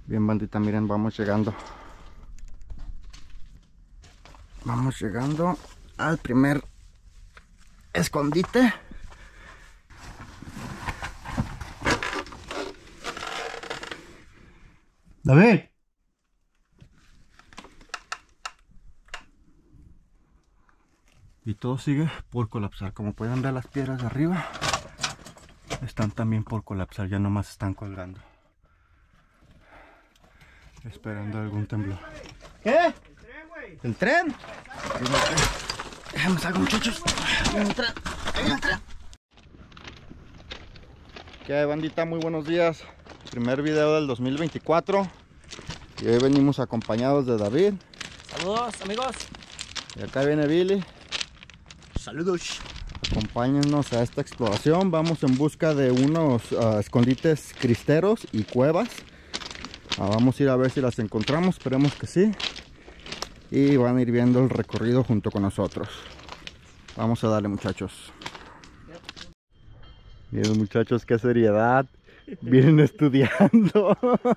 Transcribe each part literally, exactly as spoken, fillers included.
Bien, bandita, miren, vamos llegando. Vamos llegando al primer escondite. David. Y todo sigue por colapsar. Como pueden ver, las piedras de arriba están también por colapsar. Ya nomás están colgando, esperando algún temblor. ¿Qué? ¿El tren? Déjame algo, muchachos. Ahí viene el tren. Ahí viene el tren. ¿Qué hay, bandita? Muy buenos días. Primer video del dos mil veinticuatro. Y hoy venimos acompañados de David. Saludos, amigos. Y acá viene Billy. Saludos. Acompáñennos a esta exploración. Vamos en busca de unos uh, escondites cristeros y cuevas. Uh, vamos a ir a ver si las encontramos. Esperemos que sí. Y van a ir viendo el recorrido junto con nosotros. Vamos a darle, muchachos. Miren, muchachos, qué seriedad. Vienen estudiando.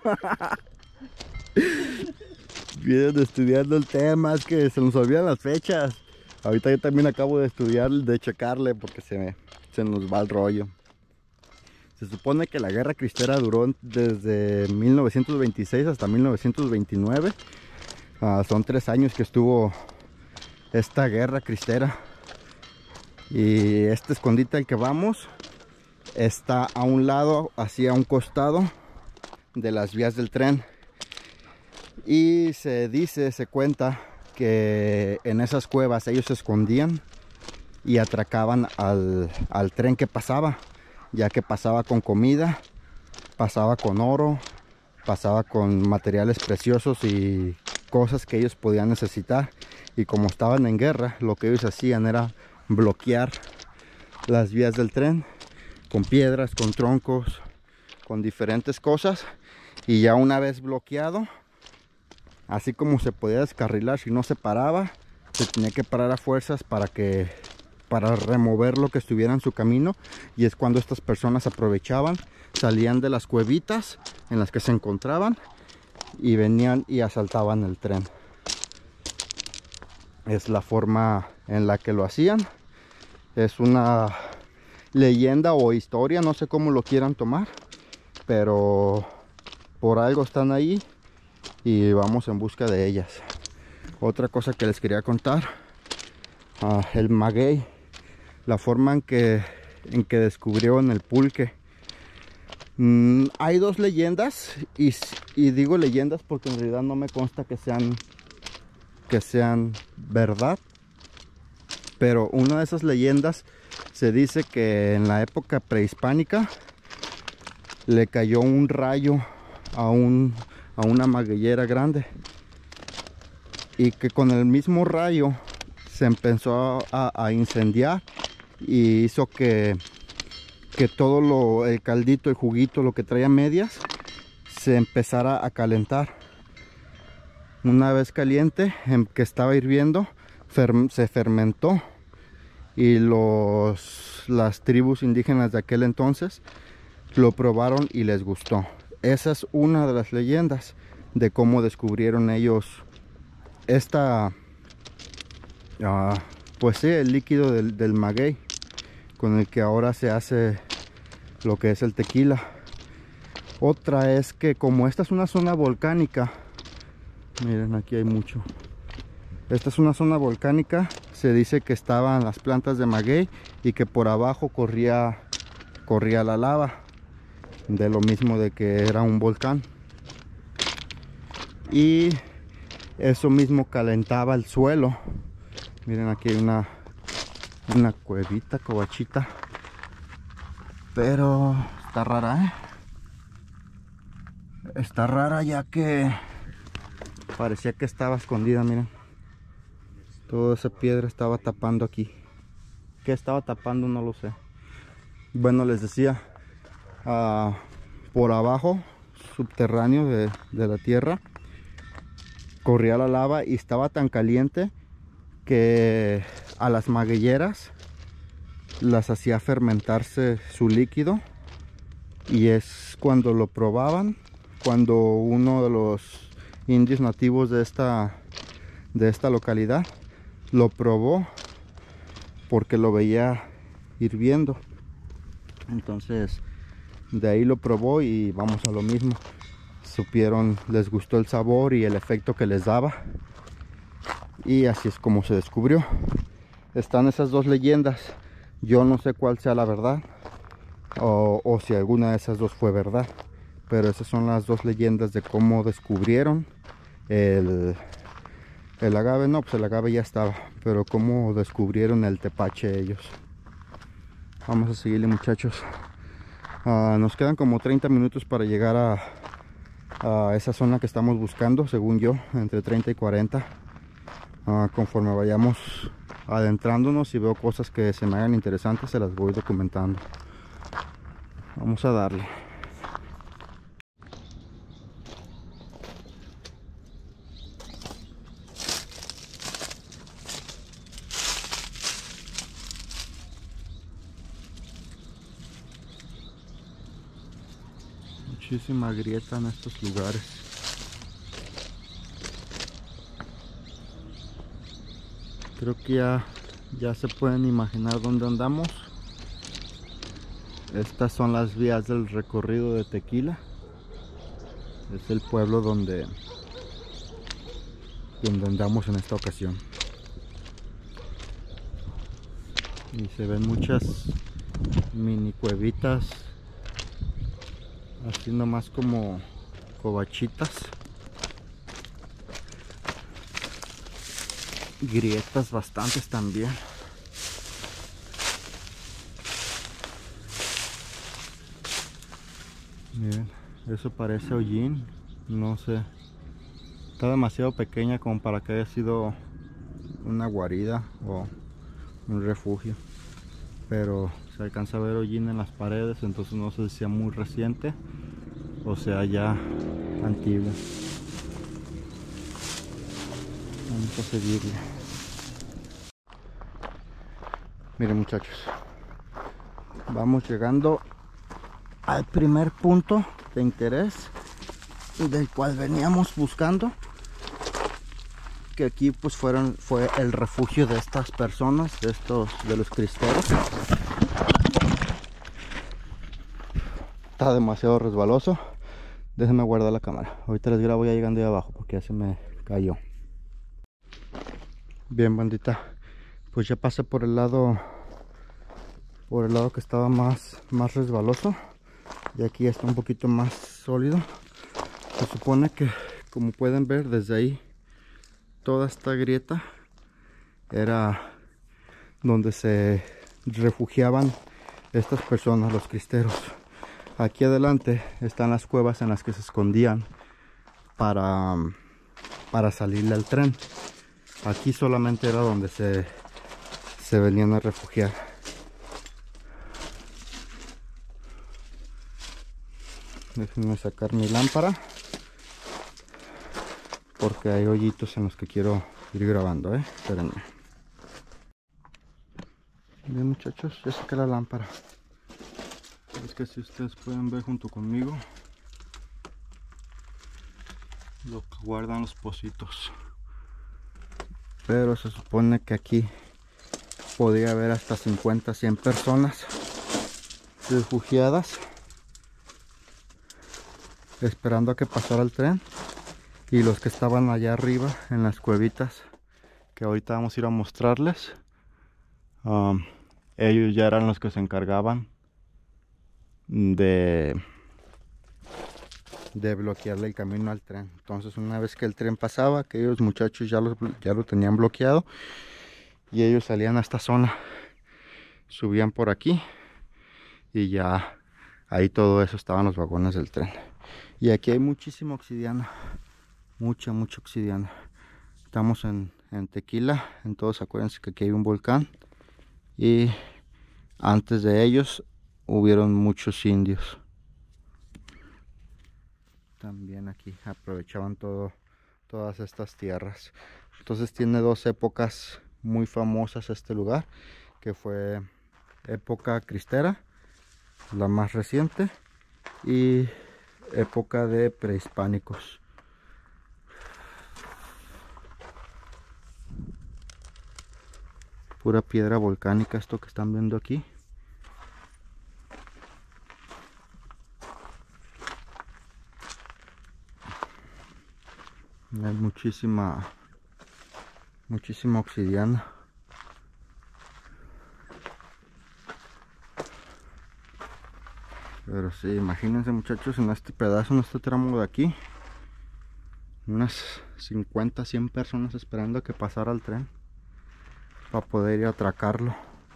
Vienen estudiando el tema. Es que se nos olvidan las fechas. Ahorita yo también acabo de estudiar, de checarle, porque se, me, se nos va el rollo. Se supone que la guerra cristera duró desde mil novecientos veintiséis hasta mil novecientos veintinueve. Uh, son tres años que estuvo esta guerra cristera. Y este escondite al que vamos está a un lado, hacia un costado de las vías del tren. Y se dice, se cuenta que en esas cuevas ellos se escondían y atracaban al, al tren que pasaba, ya que pasaba con comida, pasaba con oro, pasaba con materiales preciosos y cosas que ellos podían necesitar. Y como estaban en guerra, lo que ellos hacían era bloquear las vías del tren con piedras, con troncos, con diferentes cosas. Y ya una vez bloqueado, así como se podía descarrilar, si no se paraba, se tenía que parar a fuerzas para que para remover lo que estuviera en su camino. Y es cuando estas personas aprovechaban, salían de las cuevitas en las que se encontraban y venían y asaltaban el tren. Es la forma en la que lo hacían. Es una leyenda o historia, no sé cómo lo quieran tomar, pero por algo están ahí. Y vamos en busca de ellas. Otra cosa que les quería contar, uh, el maguey, la forma en que, en que descubrieron el pulque. Mm, hay dos leyendas, y, y digo leyendas porque en realidad no me consta que sean, que sean verdad. Pero una de esas leyendas se dice que en la época prehispánica le cayó un rayo a un... a una magueyera grande, y que con el mismo rayo se empezó a, a incendiar y hizo que, que todo lo, el caldito, el juguito, lo que traía medias, se empezara a calentar. Una vez caliente, en que estaba hirviendo, fer, se fermentó, y los, las tribus indígenas de aquel entonces lo probaron y les gustó. Esa es una de las leyendas de cómo descubrieron ellos esta, uh, pues sí, el líquido del, del maguey, con el que ahora se hace lo que es el tequila. Otra es que como esta es una zona volcánica, miren, aquí hay mucho. Esta es una zona volcánica, se dice que estaban las plantas de maguey y que por abajo corría, corría la lava, de lo mismo de que era un volcán, y eso mismo calentaba el suelo. Miren, aquí hay una una cuevita, covachita, pero está rara, ¿eh? Está rara, ya que parecía que estaba escondida. Miren, toda esa piedra estaba tapando aquí. ¿Qué estaba tapando? No lo sé. Bueno, les decía, Uh, por abajo, subterráneo de, de la tierra, corría la lava y estaba tan caliente que a las magueyeras las hacía fermentarse su líquido, y es cuando lo probaban cuando uno de los indios nativos de esta, de esta localidad lo probó porque lo veía hirviendo. Entonces de ahí lo probó y vamos a lo mismo. Supieron, les gustó el sabor y el efecto que les daba. Y así es como se descubrió. Están esas dos leyendas. Yo no sé cuál sea la verdad. O, o si alguna de esas dos fue verdad. Pero esas son las dos leyendas de cómo descubrieron el, el agave. No, pues el agave ya estaba. Pero cómo descubrieron el tepache ellos. Vamos a seguirle, muchachos. Uh, nos quedan como treinta minutos para llegar a, a esa zona que estamos buscando, según yo, entre treinta y cuarenta. Uh, conforme vayamos adentrándonos y veo cosas que se me hagan interesantes, se las voy documentando. Vamos a darle. Muchísima grieta en estos lugares. Creo que ya, ya se pueden imaginar dónde andamos. Estas son las vías del recorrido de Tequila. Es el pueblo donde, donde andamos en esta ocasión. Y se ven muchas mini cuevitas, así nomás como covachitas, grietas bastantes también. Miren, eso parece hollín, no sé, está demasiado pequeña como para que haya sido una guarida o un refugio, pero se alcanza a ver hollín en las paredes, entonces no sé si sea muy reciente o sea ya antiguo. Vamos a seguirle. Miren, muchachos, vamos llegando al primer punto de interés del cual veníamos buscando, que aquí pues fueron fue el refugio de estas personas, de estos de los cristeros. Está demasiado resbaloso. Déjenme guardar la cámara. Ahorita les grabo ya llegando ahí abajo porque ya se me cayó. Bien, bandita, pues ya pasé por el lado por el lado que estaba más más resbaloso, y aquí ya está un poquito más sólido. Se supone que, como pueden ver desde ahí, toda esta grieta era donde se refugiaban estas personas, los cristeros. Aquí adelante están las cuevas en las que se escondían para, para salirle al tren. Aquí solamente era donde se, se venían a refugiar. Déjenme sacar mi lámpara porque hay hoyitos en los que quiero ir grabando, eh. Espérenme. Bien, muchachos, ya saqué la lámpara. Es que si ustedes pueden ver junto conmigo lo que guardan los pocitos, pero se supone que aquí podría haber hasta cincuenta, cien personas refugiadas esperando a que pasara el tren, y los que estaban allá arriba en las cuevitas que ahorita vamos a ir a mostrarles, um, ellos ya eran los que se encargaban de de bloquearle el camino al tren. Entonces, una vez que el tren pasaba, aquellos muchachos ya, los, ya lo tenían bloqueado y ellos salían a esta zona, subían por aquí y ya ahí todo eso estaban los vagones del tren. Y aquí hay muchísima obsidiana, mucha, mucha obsidiana. Estamos en, en Tequila, entonces acuérdense que aquí hay un volcán y antes de ellos hubieron muchos indios. También aquí aprovechaban todo, todas estas tierras. Entonces tiene dos épocas muy famosas este lugar, que fue época cristera, la más reciente, y época de prehispánicos. Pura piedra volcánica esto que están viendo aquí. Hay muchísima muchísima obsidiana. Pero sí, imagínense muchachos, en este pedazo, en este tramo de aquí, unas cincuenta, cien personas esperando a que pasara el tren para poder ir a atracarlo.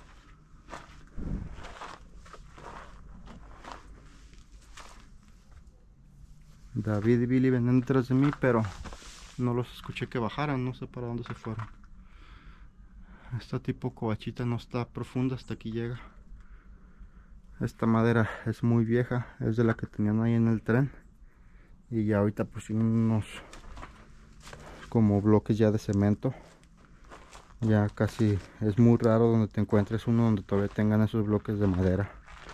David y Billy venían detrás de mí, pero no los escuché que bajaran, no sé para dónde se fueron. Esta tipo covachita no está profunda, hasta aquí llega. Esta madera es muy vieja, es de la que tenían ahí en el tren. Y ya ahorita pusieron unos como bloques ya de cemento. Ya casi es muy raro donde te encuentres uno donde todavía tengan esos bloques de madera.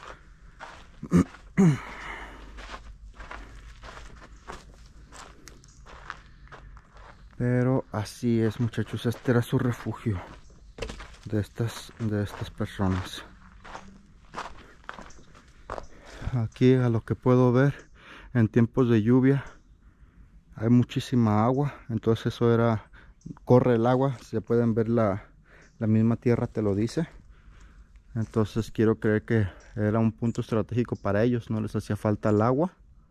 Pero así es muchachos, este era su refugio de estas, de estas personas. Aquí a lo que puedo ver, en tiempos de lluvia hay muchísima agua, entonces eso era, corre el agua, se pueden ver la, la misma tierra te lo dice. Entonces quiero creer que era un punto estratégico para ellos, no les hacía falta el agua.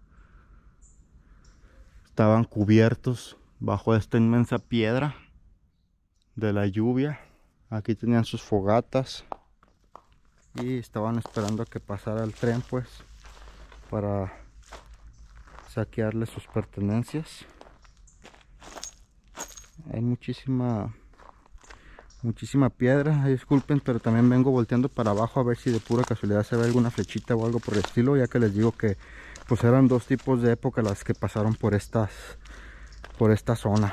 Estaban cubiertos bajo esta inmensa piedra de la lluvia. Aquí tenían sus fogatas y estaban esperando a que pasara el tren, pues, para saquearle sus pertenencias. Hay muchísima muchísima piedra, ay, disculpen, pero también vengo volteando para abajo a ver si de pura casualidad se ve alguna flechita o algo por el estilo, ya que les digo que pues eran dos tipos de época las que pasaron por estas por esta zona.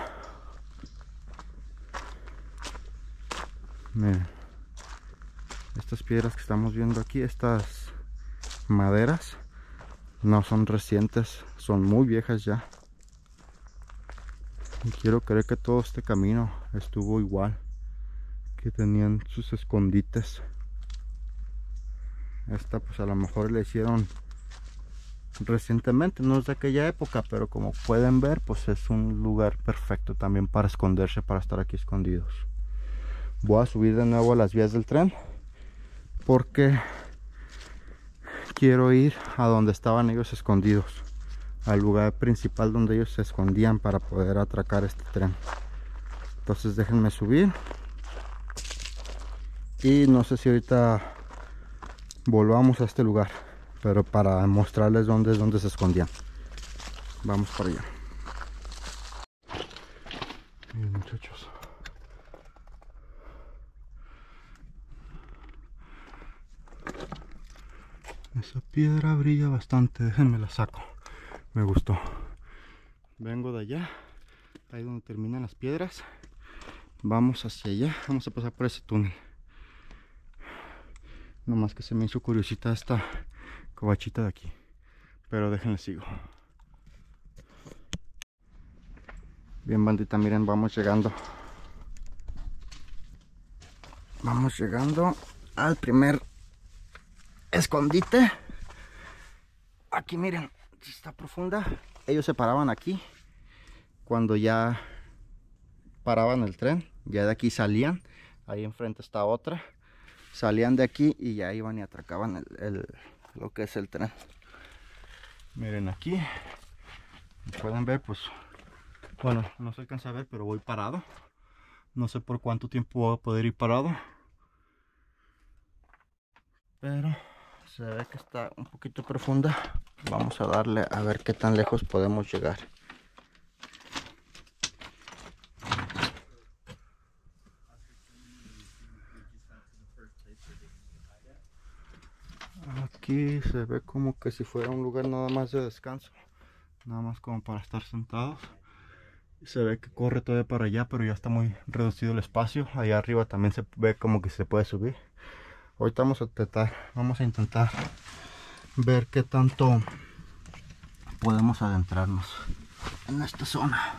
Miren, estas piedras que estamos viendo aquí, estas maderas no son recientes, son muy viejas ya. Y quiero creer que todo este camino estuvo igual, que tenían sus escondites. Esta pues a lo mejor le hicieron recientemente, no es de aquella época, pero como pueden ver pues es un lugar perfecto también para esconderse, para estar aquí escondidos. Voy a subir de nuevo a las vías del tren porque quiero ir a donde estaban ellos escondidos, al lugar principal donde ellos se escondían para poder atracar este tren. Entonces déjenme subir y no sé si ahorita volvamos a este lugar, pero para mostrarles dónde es donde se escondían. Vamos para allá. Miren muchachos, esa piedra brilla bastante, déjenme la saco, me gustó. Vengo de allá, ahí donde terminan las piedras. Vamos hacia allá, vamos a pasar por ese túnel. Nomás que se me hizo curiosita esta covachita de aquí, pero déjenle sigo. Bien bandita, miren, vamos llegando. Vamos llegando al primer escondite. Aquí miren, está profunda. Ellos se paraban aquí cuando ya paraban el tren, ya de aquí salían. Ahí enfrente está otra. Salían de aquí y ya iban y atracaban el, el, lo que es el tren. Miren aquí, pueden ver pues, bueno, no se alcanza a ver, pero voy parado. No sé por cuánto tiempo voy a poder ir parado, pero se ve que está un poquito profunda. Vamos a darle a ver qué tan lejos podemos llegar. Aquí se ve como que si fuera un lugar nada más de descanso, nada más como para estar sentados. Se ve que corre todavía para allá, pero ya está muy reducido el espacio. Allá arriba también se ve como que se puede subir. Ahorita vamos a intentar, vamos a intentar ver qué tanto podemos adentrarnos en esta zona.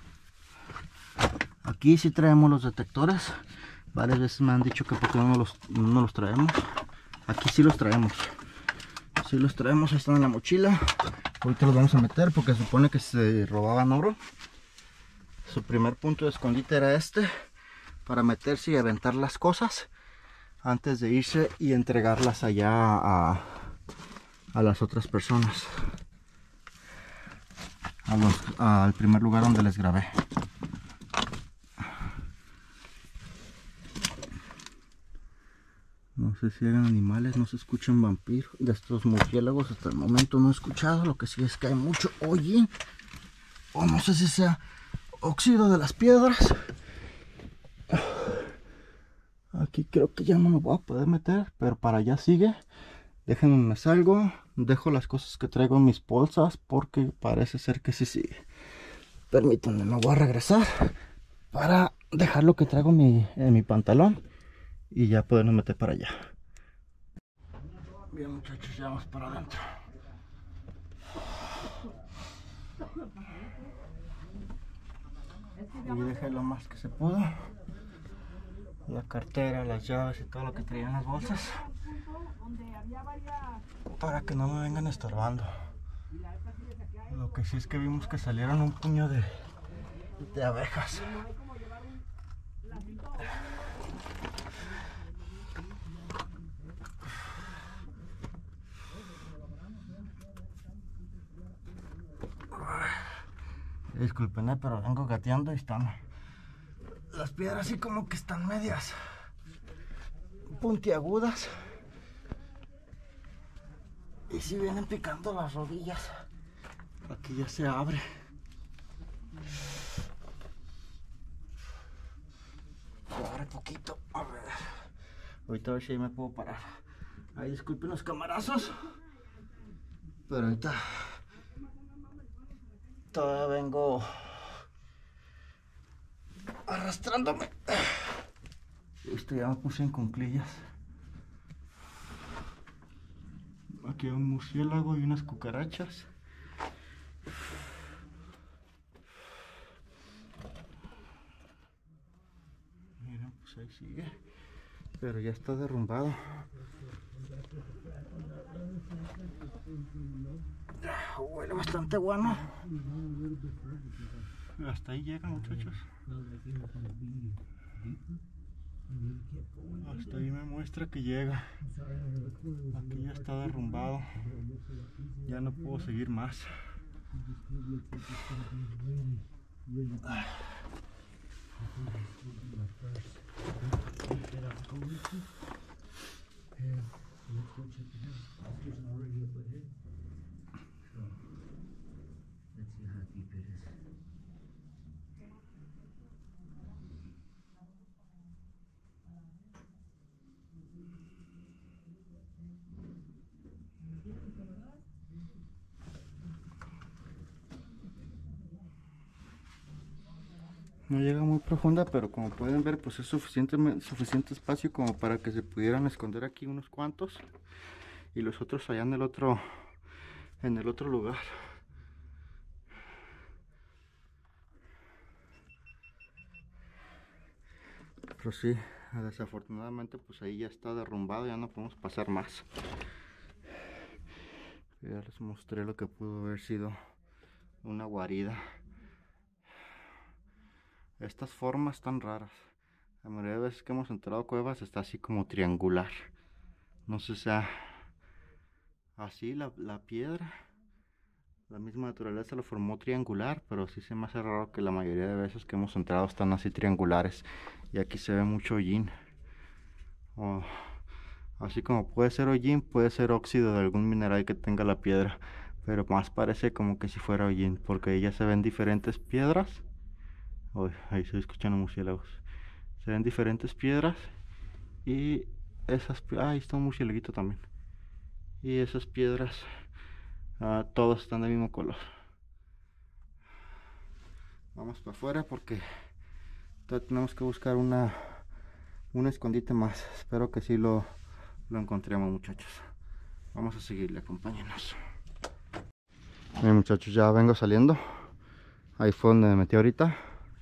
Aquí sí traemos los detectores. Varias veces me han dicho que por qué no los, no los traemos. Aquí sí los traemos. Sí los traemos, ahí están en la mochila. Ahorita los vamos a meter porque se supone que se robaban oro. Su primer punto de escondite era este, para meterse y aventar las cosas antes de irse y entregarlas allá a, a las otras personas, a los, a, al primer lugar donde les grabé. No sé si hagan animales, no se escuchan vampiros. De estos murciélagos hasta el momento no he escuchado. Lo que sí es que hay mucho hollín, o no sé si sea óxido de las piedras. Aquí creo que ya no me voy a poder meter, pero para allá sigue. Déjenme, me salgo, dejo las cosas que traigo en mis bolsas porque parece ser que sí sigue. Permítanme, me voy a regresar para dejar lo que traigo en mi, en mi pantalón y ya podernos meter para allá. Bien, muchachos, ya vamos para adentro. Y dejé lo más que se pudo. La cartera, las llaves y todo lo que traía en las bolsas, para que no me vengan estorbando. Lo que sí es que vimos que salieron un puño de, de abejas. Disculpen, pero vengo gateando y están las piedras así como que están medias puntiagudas y si vienen picando las rodillas. Aquí ya se abre. Se abre poquito. A ver, ahorita a ver si ahí me puedo parar. Ahí disculpen los camarazos, pero ahorita todavía vengo arrastrándome. Esto ya me puse en cuclillas. Aquí hay un murciélago y unas cucarachas. Miren, pues ahí sigue, pero ya está derrumbado. Huele bastante bueno. Hasta ahí llega, muchachos. Hasta ahí me muestra que llega. Aquí ya está derrumbado. Ya no puedo seguir más. No llega muy profunda, pero como pueden ver, pues es suficiente, suficiente espacio como para que se pudieran esconder aquí unos cuantos y los otros allá en el otro, en el otro lugar. Pero sí, desafortunadamente pues ahí ya está derrumbado, ya no podemos pasar más. Ya les mostré lo que pudo haber sido una guarida. Estas formas tan raras, la mayoría de veces que hemos entrado a cuevas está así como triangular. No sé si sea así la, la piedra, la misma naturaleza lo formó triangular, pero sí se me hace raro que la mayoría de veces que hemos entrado están así triangulares. Y aquí se ve mucho hollín. Oh, así como puede ser hollín, puede ser óxido de algún mineral que tenga la piedra, pero más parece como que si fuera hollín, porque ya se ven diferentes piedras. Oh, ahí se escuchan los murciélagos. Se ven diferentes piedras y esas... Ah, ahí está un murciélaguito también. Y esas piedras, uh, todas están del mismo color. Vamos para afuera porque todavía tenemos que buscar una un escondite más. Espero que sí lo, lo encontremos, muchachos. Vamos a seguirle, acompáñenos. Miren, muchachos, ya vengo saliendo. Ahí fue donde me metí ahorita.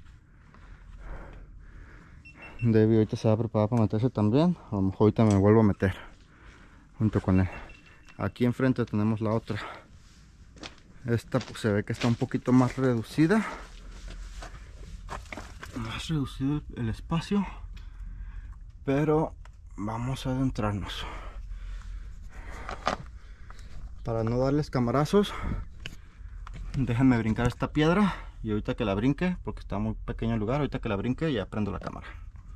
Debbie ahorita se va a preparar para meterse también. A lo mejor ahorita me vuelvo a meter junto con él. Aquí enfrente tenemos la otra. Esta pues se ve que está un poquito más reducida. Más reducido el espacio. Pero vamos a adentrarnos. Para no darles camarazos, déjenme brincar esta piedra. Y ahorita que la brinque, porque está muy pequeño el lugar, ahorita que la brinque ya prendo la cámara.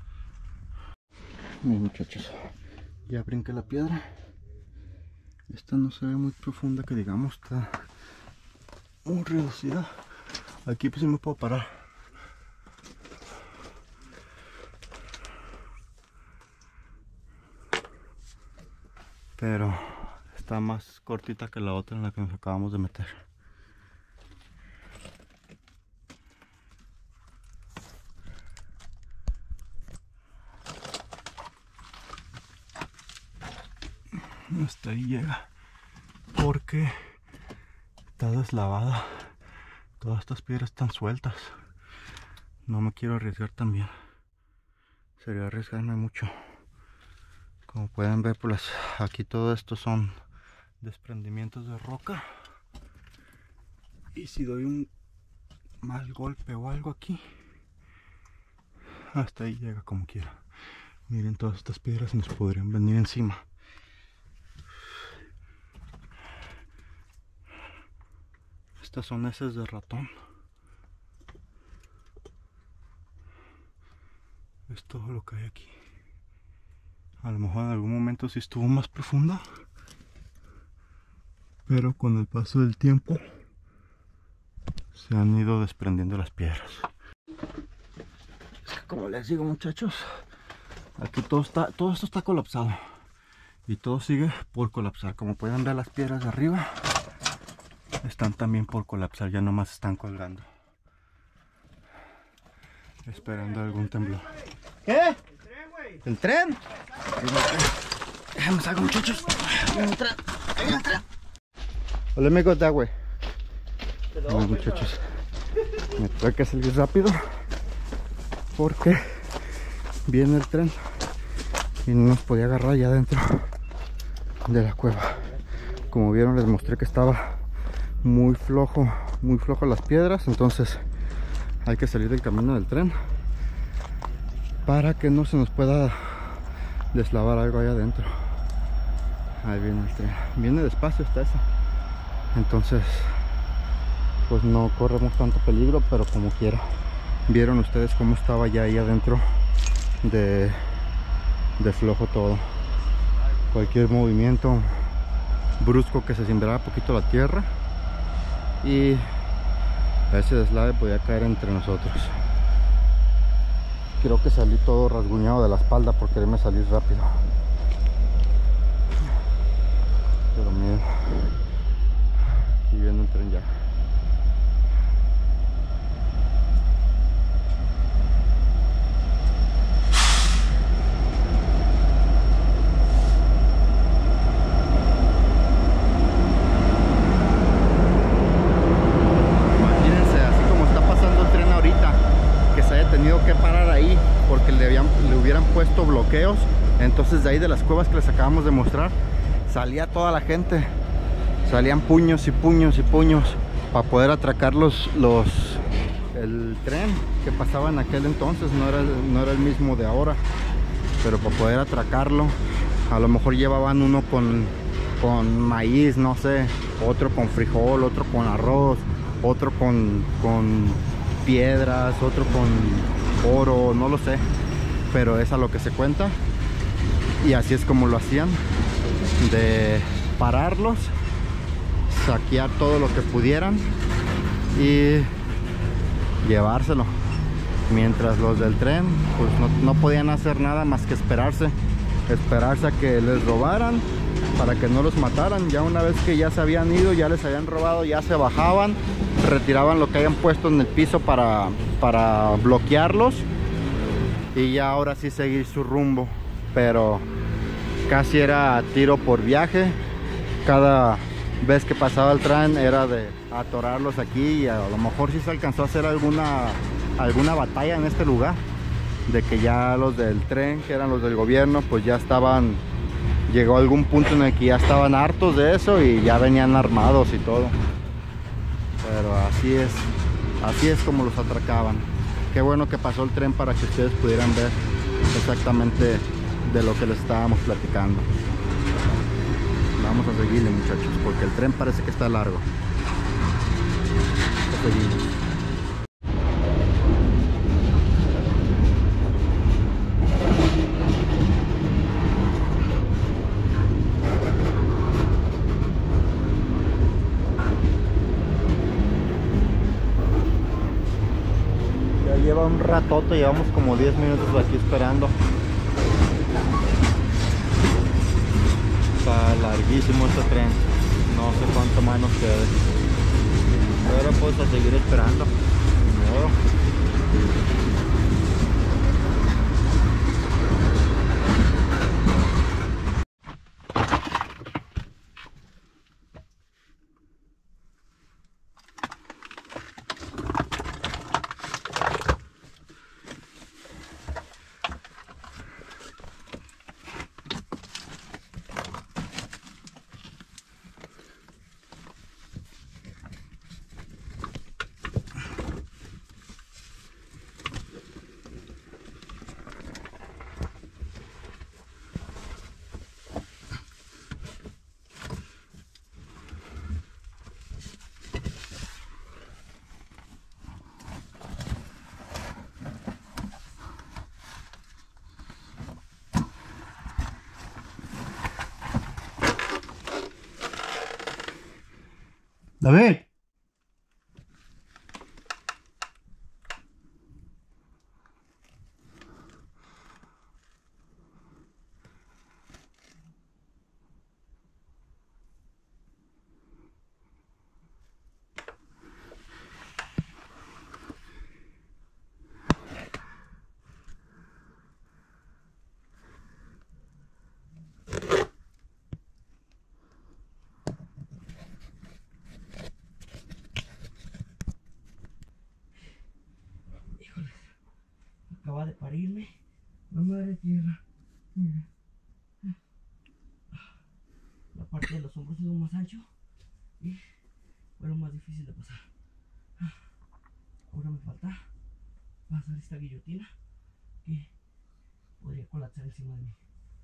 Bien, muchachos, ya brinqué la piedra. Esta no se ve muy profunda, que digamos, está muy reducida. Aquí pues sí me puedo parar. Pero está más cortita que la otra en la que nos acabamos de meter. Hasta ahí llega, porque está deslavada. Todas estas piedras están sueltas. No me quiero arriesgar también. Sería arriesgarme mucho. Como pueden ver, pues aquí todo esto son desprendimientos de roca. Y si doy un mal golpe o algo aquí, hasta ahí llega como quiera. Miren, todas estas piedras nos podrían venir encima. Estas son heces de ratón. Es todo lo que hay aquí. A lo mejor en algún momento sí estuvo más profunda, pero con el paso del tiempo se han ido desprendiendo las piedras. Es que, como les digo, muchachos, aquí todo está, todo esto está colapsado y todo sigue por colapsar. Como pueden ver, las piedras de arriba están también por colapsar, ya nomás están colgando, esperando algún temblor. ¿Qué? ¿El tren? Déjame salgo, muchachos. Ahí viene el tren. Ahí viene el tren. Let me go that way. Bueno, muchachos, me tuve que salir rápido porque viene el tren y no nos podía agarrar ya dentro de la cueva. Como vieron, les mostré que estaba muy flojo, muy flojo las piedras, entonces hay que salir del camino del tren para que no se nos pueda deslavar algo allá adentro. Ahí viene el tren, viene despacio hasta eso, entonces pues no corremos tanto peligro, pero como quiera. Vieron ustedes cómo estaba ya ahí adentro de, de flojo todo. Cualquier movimiento brusco que se sembrara poquito la tierra y ese deslave podía caer entre nosotros. Creo que salí todo rasguñado de la espalda por quererme salir rápido. Pero miren, aquí viene el tren ya. Que parar ahí porque le, habían, le hubieran puesto bloqueos. Entonces de ahí de las cuevas que les acabamos de mostrar salía toda la gente, salían puños y puños y puños para poder atracar los, los el tren que pasaba en aquel entonces. No era, no era el mismo de ahora, pero para poder atracarlo a lo mejor llevaban uno con, con maíz, no sé, otro con frijol, otro con arroz, otro con, con piedras, otro con oro, no lo sé, pero es a lo que se cuenta. Y así es como lo hacían, de pararlos, saquear todo lo que pudieran y llevárselo, mientras los del tren pues no, no podían hacer nada más que esperarse esperarse a que les robaran para que no los mataran. Ya una vez que ya se habían ido, ya les habían robado, ya se bajaban, retiraban lo que hayan puesto en el piso para, para bloquearlos y ya ahora sí seguir su rumbo. Pero casi era tiro por viaje. Cada vez que pasaba el tren era de atorarlos aquí y a lo mejor sí se alcanzó a hacer alguna, alguna batalla en este lugar. De que ya los del tren, que eran los del gobierno, pues ya estaban, llegó a algún punto en el que ya estaban hartos de eso y ya venían armados y todo. Pero así es, así es como los atracaban. Qué bueno que pasó el tren para que ustedes pudieran ver exactamente de lo que les estábamos platicando. Vamos a seguirle, muchachos, porque el tren parece que está largo. Seguimos. Lleva un ratote, llevamos como diez minutos aquí esperando. Está larguísimo este tren, no sé cuánto más nos quede, pero pues a seguir esperando. Ni modo. David. Acaba de parirme, no me de tierra. Mira. La parte de los hombros es lo más ancho y fue lo más difícil de pasar. Ahora me falta pasar esta guillotina que podría colapsar encima de mí.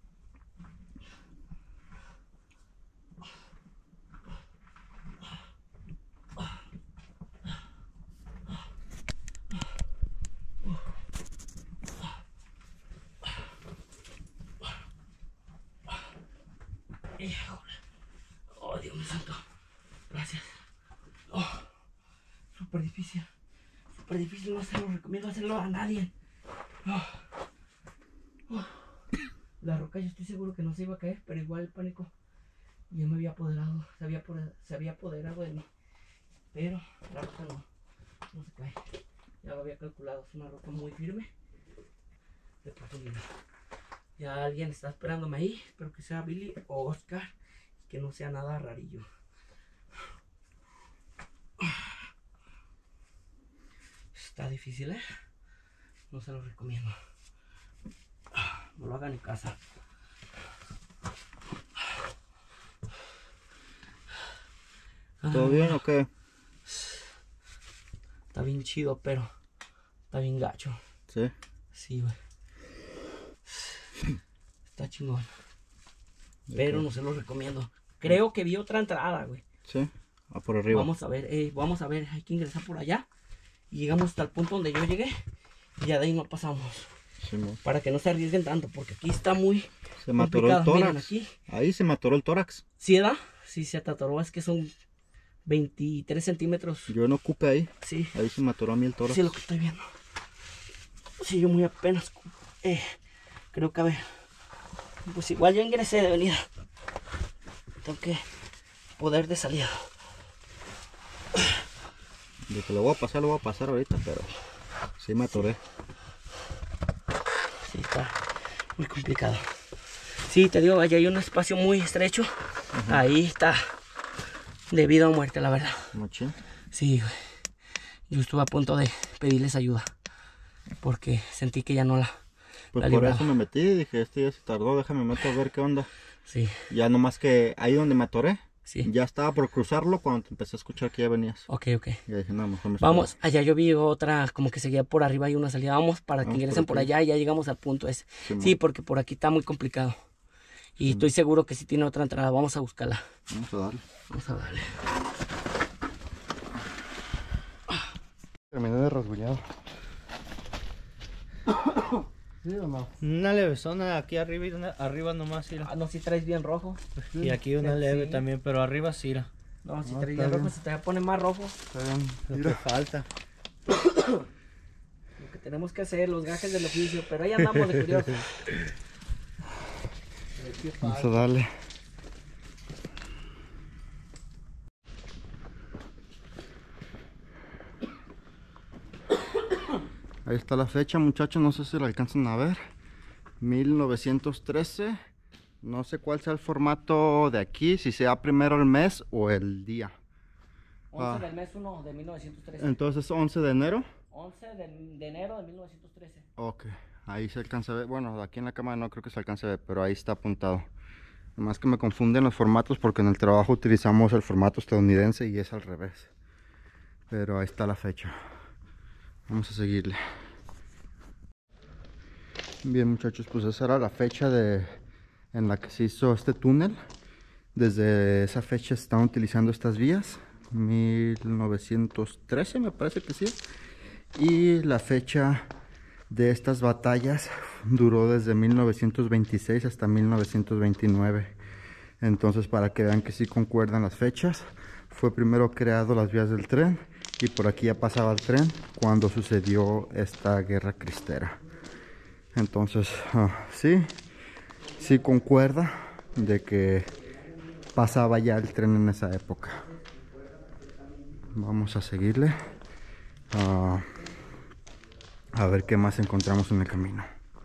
Híjole. Oh, Dios mío santo. Gracias. Oh, súper difícil. Súper difícil. No se lo recomiendo hacerlo a nadie. Oh. Oh. La roca yo estoy seguro que no se iba a caer, pero igual el pánico ya me había apoderado. Se había, se había apoderado de mí. Pero la roca no, no se cae. Ya lo había calculado. Es una roca muy firme. De profundidad. Ya alguien está esperándome ahí. Espero que sea Billy o Oscar. Y que no sea nada rarillo. Está difícil, ¿eh? No se lo recomiendo. No lo hagan en casa. ¿Todo bien o qué? Está bien chido, pero está bien gacho. Sí. Sí, güey. Está chingón. Pero no se lo recomiendo. Creo que vi otra entrada, güey. Sí. Ah, por arriba. Vamos a ver, eh, vamos a ver. Hay que ingresar por allá. Y llegamos hasta el punto donde yo llegué. Y ya de ahí no pasamos. Sí, no. Para que no se arriesguen tanto. Porque aquí está muy Se me atoró el tórax. Aquí. Ahí se me atoró el tórax. ¿Sí da? Sí, se te atoró. Es que son veintitrés centímetros. Yo no ocupé ahí. Sí. Ahí se me atoró a mí el tórax. Sí, lo que estoy viendo. Sí, yo muy apenas. Eh, creo que a ver. Pues igual yo ingresé de venida. Tengo que poder de salida. De que lo voy a pasar, lo voy a pasar ahorita, pero sí me atoré. Sí, está muy complicado. Sí, te digo, allá hay un espacio muy estrecho. Uh-huh. Ahí está de vida o muerte, la verdad. Machín. Sí, güey. Yo estuve a punto de pedirles ayuda porque sentí que ya no la, Pues la por libraba. eso me metí, dije, este ya se tardó, déjame meter a ver qué onda. Sí, Ya nomás que ahí donde me atoré, sí. ya estaba por cruzarlo cuando te empecé a escuchar que ya venías. Ok, ok. Y dije, no, mejor me espero. Vamos, allá yo vi otra, como que seguía por arriba y una salida. Vamos para que Vamos ingresen por por, aquí. allá y ya llegamos al punto ese. Sí, Sí, man. porque por aquí está muy complicado. Y estoy seguro que sí tiene otra entrada. Vamos a buscarla. Vamos a darle. Vamos a darle. Terminé de rasguñado. ¿Sí o no? Una levesona aquí arriba y una arriba nomás, sí. Ah, no, si traes bien rojo. Y aquí una Sí. leve también, pero arriba sí. la- No, si No, traes está bien rojo, bien. se te pone más rojo. Está bien. Lo Mira. que falta. Lo que tenemos que hacer, los gajes del oficio. Pero ahí andamos de curiosos. Vamos a darle. Ahí está la fecha, muchachos, no sé si la alcanzan a ver. mil novecientos trece. No sé cuál sea el formato de aquí, si sea primero el mes o el día. once Ah. del mes uno de mil novecientos trece. Entonces once de enero. once de, de enero de mil novecientos trece. Ok, ahí se alcanza a ver. Bueno, aquí en la cámara no creo que se alcance a ver, pero ahí está apuntado. Nomás que me confunden los formatos porque en el trabajo utilizamos el formato estadounidense y es al revés. Pero ahí está la fecha. Vamos a seguirle. Bien, muchachos, pues esa era la fecha de, en la que se hizo este túnel. Desde esa fecha se están utilizando estas vías. mil novecientos trece me parece que sí. Y la fecha de estas batallas duró desde mil novecientos veintiséis hasta mil novecientos veintinueve. Entonces, para que vean que sí concuerdan las fechas, fue primero creado las vías del tren y por aquí ya pasaba el tren cuando sucedió esta guerra cristera. Entonces, uh, sí, sí concuerda de que pasaba ya el tren en esa época. Vamos a seguirle. Uh, a ver qué más encontramos en el camino.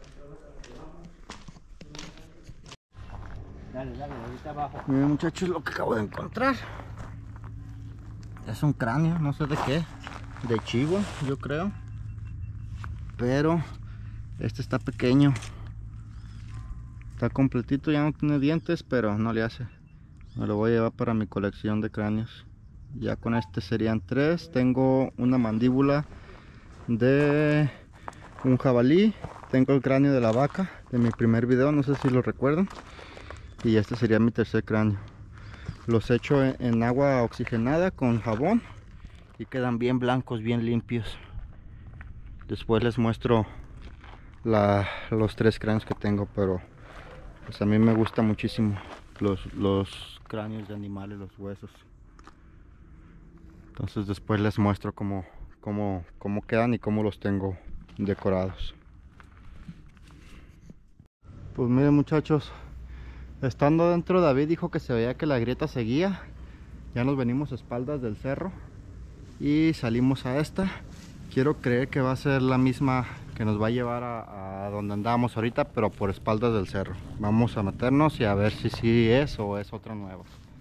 Dale, dale, ahorita abajo. Miren, muchachos, lo que acabo de encontrar es un cráneo, no sé de qué, de chivo, yo creo, pero este está pequeño, está completito, ya no tiene dientes, pero no le hace. Me lo voy a llevar para mi colección de cráneos. Ya con este serían tres. Tengo una mandíbula de un jabalí, tengo el cráneo de la vaca de mi primer video, no sé si lo recuerdan, y este sería mi tercer cráneo. Los echo en agua oxigenada con jabón y quedan bien blancos, bien limpios. Después les muestro la, los tres cráneos que tengo, pero pues a mí me gusta muchísimo los, los cráneos de animales, los huesos. Entonces después les muestro cómo, cómo, cómo quedan y cómo los tengo decorados. Pues miren, muchachos, estando dentro, David dijo que se veía que la grieta seguía. Ya nos venimos a espaldas del cerro y salimos a esta. Quiero creer que va a ser la misma que nos va a llevar a, a donde andábamos ahorita, pero por espaldas del cerro. Vamos a meternos y a ver si sí es o es otra nueva.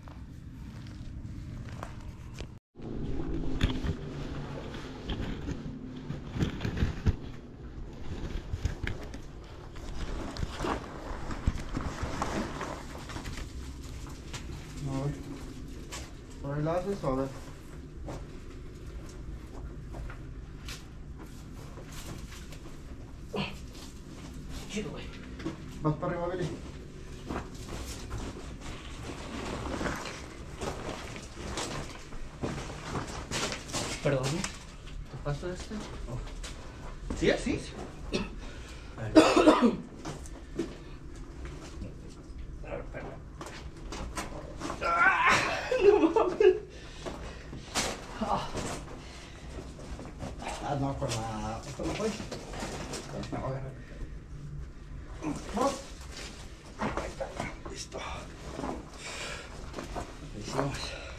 ¿Por ahí la haces o a ver? Chido, güey. ¿Vas para arriba, Billy? Perdón. ¿Te paso este? Oh. ¿Sí, así? Ah, no, con la... ¿Esto no fue? No, a ver. Listo. Hicimos.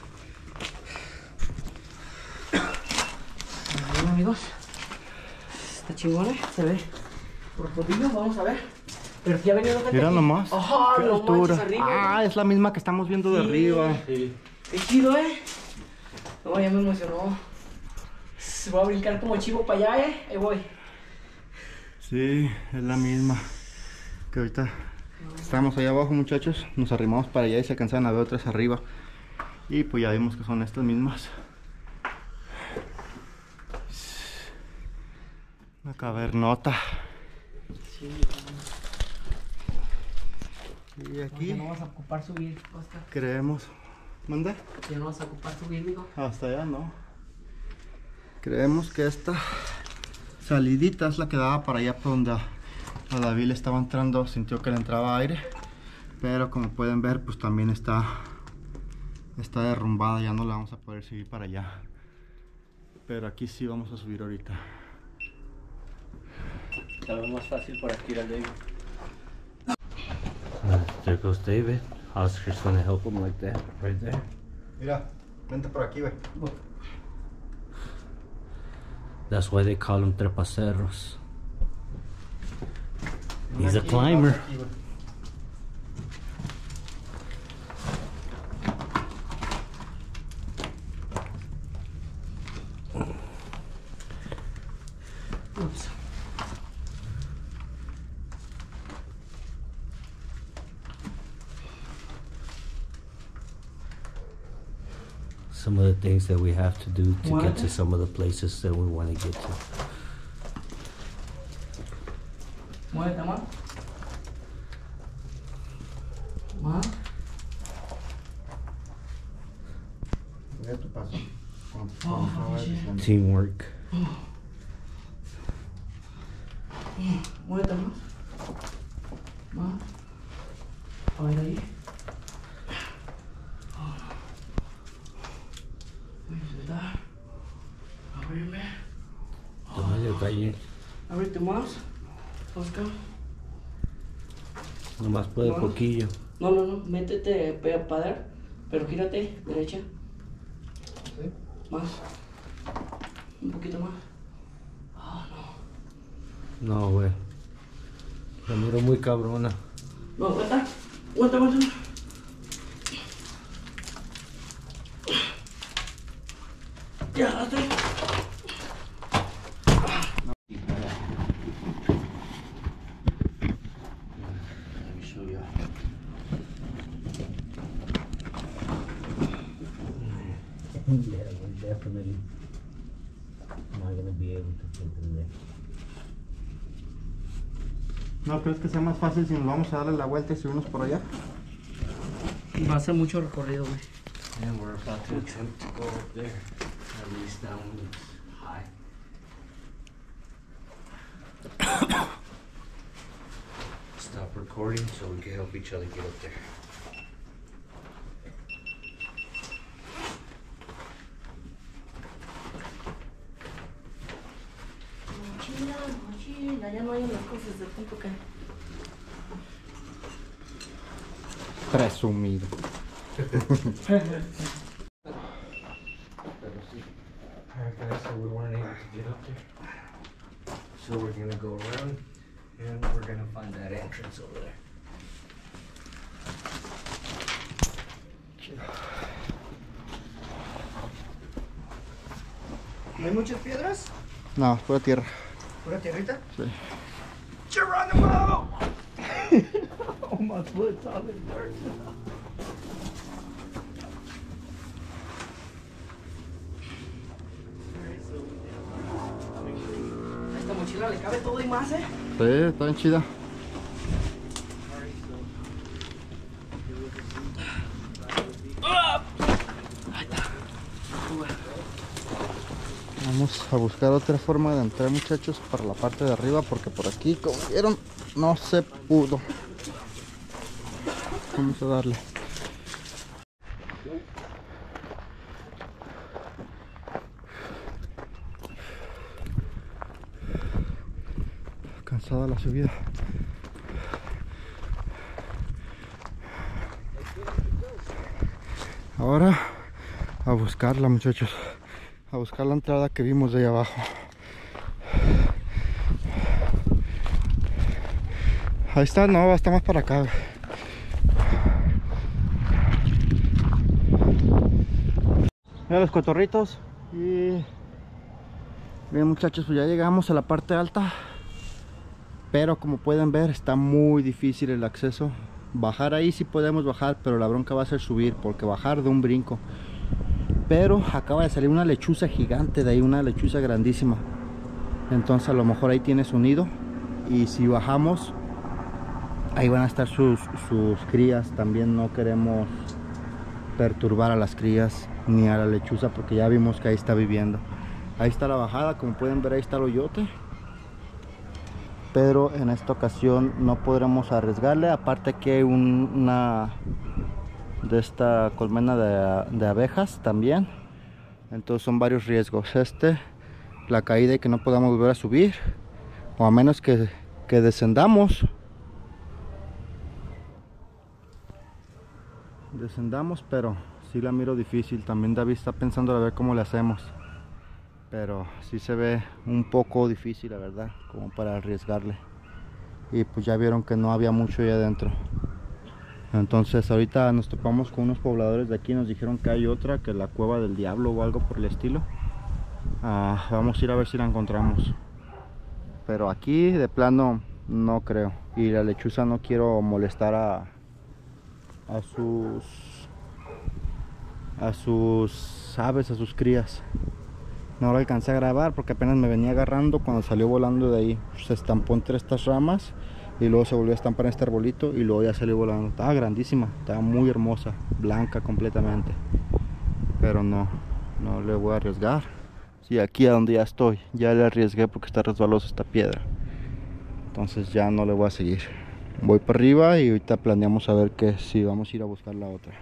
Bien, amigos. Está chingón, ¿eh? Se ve profundillo, vamos a ver. Pero si ha venido gente Mira aquí. nomás. Ajá, Qué no altura. manches, arriba. Ah, es la misma que estamos viendo de Sí. arriba. Sí. Qué chido, eh. No, ya me emocionó. Voy a brincar como chivo para allá, eh. Ahí voy. Sí, es la misma. Que ahorita estamos allá abajo, muchachos. Nos arrimamos para allá y se alcanzan a ver otras arriba. Y pues ya vimos que son estas mismas. Una cavernota. Sí, Y aquí ya no vas a ocupar subir, Oscar. creemos. ¿Manda? Ya no vas a ocupar subir, mijo. Hasta allá no. Creemos que esta salidita es la que daba para allá por donde a, a David le estaba entrando, sintió que le entraba aire. Pero como pueden ver, pues también está, está derrumbada, ya no la vamos a poder subir para allá. Pero aquí sí vamos a subir ahorita. La veo más fácil por aquí, el David. There goes David. Oscar's gonna help him like that, right there. Mira, vente por aquí, ve. That's why they call him trepacerros. He's a climber. Oops. Some of the things that we have to do to What? get to some of the places that we want to get to. Muévete, ma. Ma. Mira tu paso. Oh, shit. Teamwork. Muévete más. Más. A ver ahí. Voy a sentar. Ábreme. Toma el calle. Ábrete más. Oscar. Nomás puede No. poquillo. No, no, no. Métete para padar. Pero gírate. Derecha. ¿Sí? Más. Un poquito más. Ah, no. No, güey. La miro muy cabrona. No, aguanta. Aguanta, aguanta. Ya, hasta ahí. Let me show you. Yeah, we're definitely not gonna be able to fit through there. ¿No crees que sea más fácil si nos vamos a darle la vuelta y subirnos por allá? Va a ser mucho recorrido, güey. And we're about to attempt to go up there. At least that one looks high. Stop recording so we can help each other get up there. Mochila, mochila, ya no hay las cosas del punto que. Presumido. Alright guys, so we weren't able to get up there. So we're gonna go around and we're gonna find that entrance over there. ¿No hay muchas piedras? No, pura tierra. ¿Pura tierrita? Sí. Geronimo! Oh, my foot's all in dirt. A esta mochila le cabe todo y más, ¿eh? Sí, está bien chida. Vamos a buscar otra forma de entrar, muchachos, para la parte de arriba, porque por aquí, como vieron, no se pudo. Vamos a darle. Cansada la subida. Ahora a buscarla, muchachos. A buscar la entrada que vimos de ahí abajo. Ahí está, no, está más para acá. Mira los cotorritos. Y bien, muchachos, pues ya llegamos a la parte alta, pero como pueden ver está muy difícil el acceso. Bajar ahí sí podemos bajar, pero la bronca va a ser subir, porque bajar de un brinco. Pero acaba de salir una lechuza gigante de ahí, una lechuza grandísima. Entonces a lo mejor ahí tiene su nido, y si bajamos ahí van a estar sus, sus crías. También no queremos perturbar a las crías ni a la lechuza, porque ya vimos que ahí está viviendo. Ahí está la bajada, como pueden ver ahí está el hoyote, pero en esta ocasión no podremos arriesgarle. Aparte que hay un, una de esta colmena de, de abejas también, entonces son varios riesgos. Este, la caída y que no podamos volver a subir, o a menos que, que descendamos descendamos pero sí la miro difícil. También David está pensando a ver cómo le hacemos, pero sí se ve un poco difícil, la verdad, como para arriesgarle. Y pues ya vieron que no había mucho ahí adentro. Entonces ahorita nos topamos con unos pobladores de aquí, nos dijeron que hay otra, que la cueva del diablo o algo por el estilo. Ah, vamos a ir a ver si la encontramos, pero aquí de plano no creo. Y la lechuza no quiero molestar a, a sus a sus aves, a sus crías. No lo alcancé a grabar porque apenas me venía agarrando cuando salió volando de ahí. Se estampó entre estas ramas y luego se volvió a estampar en este arbolito y luego ya salió volando. Estaba grandísima, estaba muy hermosa, blanca completamente, pero no, no le voy a arriesgar. Sí, aquí a donde ya estoy, ya le arriesgué porque está resbalosa esta piedra, entonces ya no le voy a seguir. Voy para arriba y ahorita planeamos a ver que si vamos a ir a buscar la otra.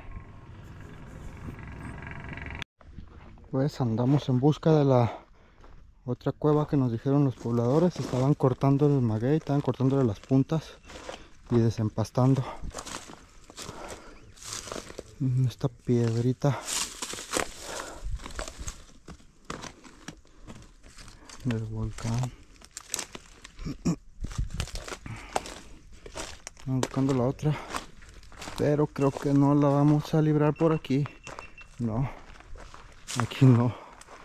Pues andamos en busca de la otra cueva que nos dijeron los pobladores. Estaban cortando el maguey, estaban cortándole las puntas y desempastando esta piedrita del volcán. Estamos buscando la otra, pero creo que no la vamos a librar por aquí. No, aquí no.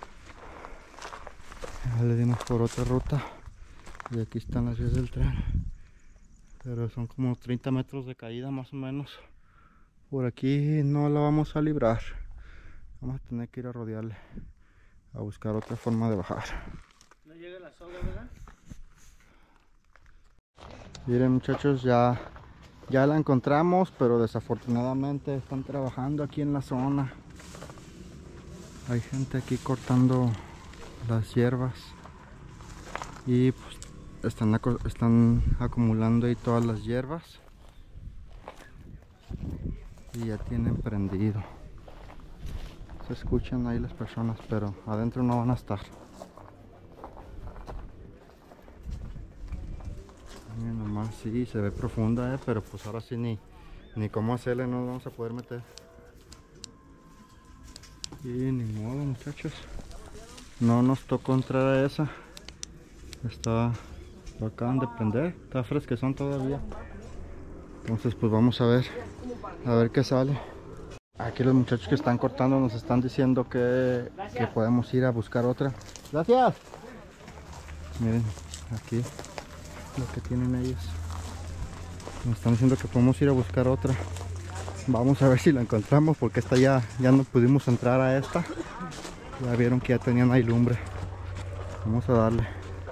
Ya le dimos por otra ruta y aquí están las vías del tren, pero son como treinta metros de caída más o menos. Por aquí no la vamos a librar, vamos a tener que ir a rodearle, a buscar otra forma de bajar. No llega la soga, ¿verdad? Miren, muchachos, ya ya la encontramos, pero desafortunadamente están trabajando aquí en la zona. Hay gente aquí cortando las hierbas y pues están, están acumulando ahí todas las hierbas y ya tienen prendido. Se escuchan ahí las personas, pero adentro no van a estar. Miren nomás, sí, se ve profunda, eh, pero pues ahora sí ni, ni cómo hacerle, no nos vamos a poder meter. Y ni modo, muchachos, no nos tocó entrar a esa. Está, lo acaban de prender, está fresquezón todavía. Entonces pues vamos a ver, a ver qué sale. Aquí los muchachos que están cortando nos están diciendo que, que podemos ir a buscar otra. Gracias. Miren, aquí lo que tienen ellos. Nos están diciendo que podemos ir a buscar otra. Vamos a ver si la encontramos, porque esta ya, ya no pudimos entrar a esta. Ya vieron que ya tenían ahí lumbre. Vamos a darle.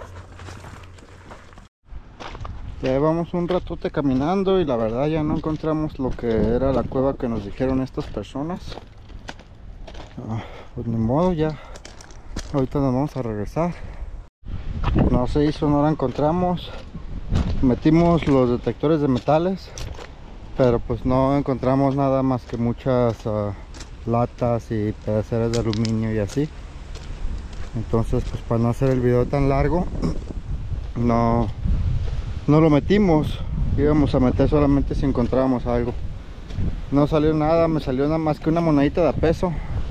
Ya llevamos un ratote caminando y la verdad ya no encontramos lo que era la cueva que nos dijeron estas personas. Ah, pues ni modo, ya ahorita nos vamos a regresar. No se hizo, no la encontramos. Metimos los detectores de metales, pero pues no encontramos nada más que muchas uh, latas y pedaceras de aluminio y así. Entonces pues para no hacer el video tan largo, no, no lo metimos. Íbamos a meter solamente si encontrábamos algo. No salió nada, me salió nada más que una monedita de a peso.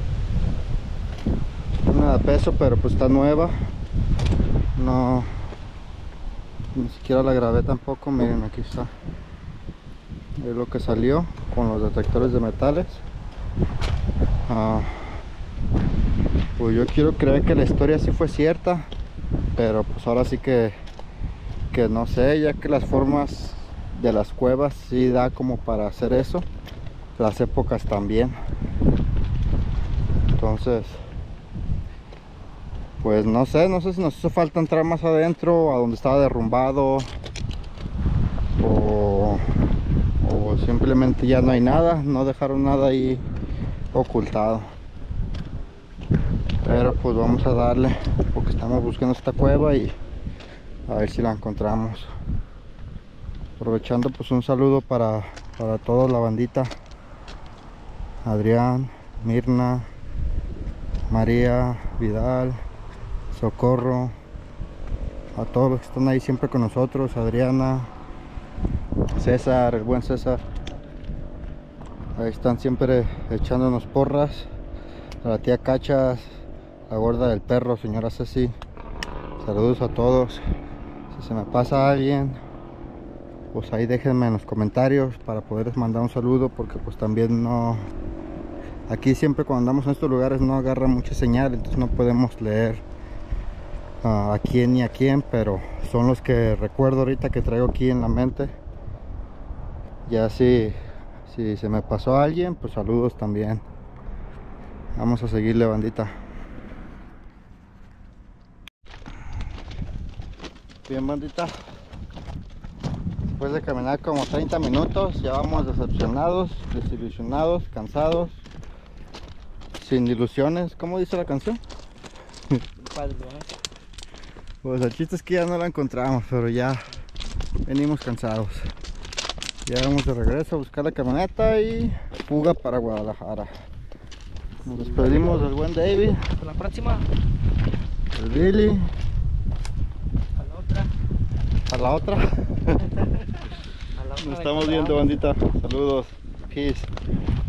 Una de a peso, pero pues está nueva. No, ni siquiera la grabé tampoco. Miren, aquí está. Es lo que salió con los detectores de metales. Ah, pues yo quiero creer que la historia sí fue cierta, pero pues ahora sí que que no sé, ya que las formas de las cuevas sí da como para hacer eso, las épocas también. Entonces pues no sé, no sé si nos hizo falta entrar más adentro, a donde estaba derrumbado, o, o simplemente ya no hay nada, no dejaron nada ahí ocultado. Pero pues vamos a darle, porque estamos buscando esta cueva y a ver si la encontramos. Aprovechando, pues un saludo para, para toda la bandita: Adrián, Mirna, María, Vidal, Socorro, a todos los que están ahí siempre con nosotros, Adriana, César, el buen César. Ahí están siempre echándonos porras. A la tía Cachas, la gorda del perro, señora Ceci, saludos a todos. Si se me pasa alguien, pues ahí déjenme en los comentarios para poderles mandar un saludo, porque pues también no, aquí siempre cuando andamos en estos lugares no agarra mucha señal, entonces no podemos leer uh, a quién ni a quién, pero son los que recuerdo ahorita que traigo aquí en la mente. Ya si, si se me pasó a alguien, pues saludos también. Vamos a seguirle, bandita. Bien, bandita, después de caminar como treinta minutos, ya vamos decepcionados, desilusionados, cansados, sin ilusiones. ¿Cómo dice la canción? Pues el chiste es que ya no la encontramos, pero ya venimos cansados. Ya vamos de regreso a buscar la camioneta y fuga para Guadalajara. Nos despedimos del buen David. Hasta la próxima. El Billy. A la otra. A la otra. A la otra. Nos estamos viendo, bandita. Saludos. Peace.